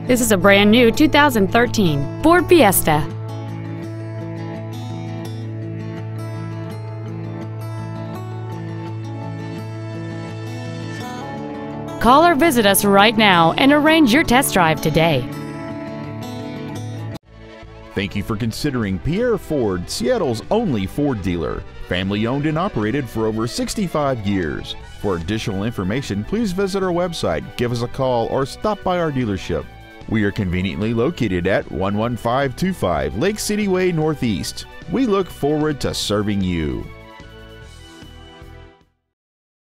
This is a brand new 2013 Ford Fiesta. Call or visit us right now and arrange your test drive today. Thank you for considering Pierre Ford, Seattle's only Ford dealer. Family owned and operated for over 65 years. For additional information, please visit our website, give us a call, or stop by our dealership. We are conveniently located at 11525 Lake City Way Northeast. We look forward to serving you.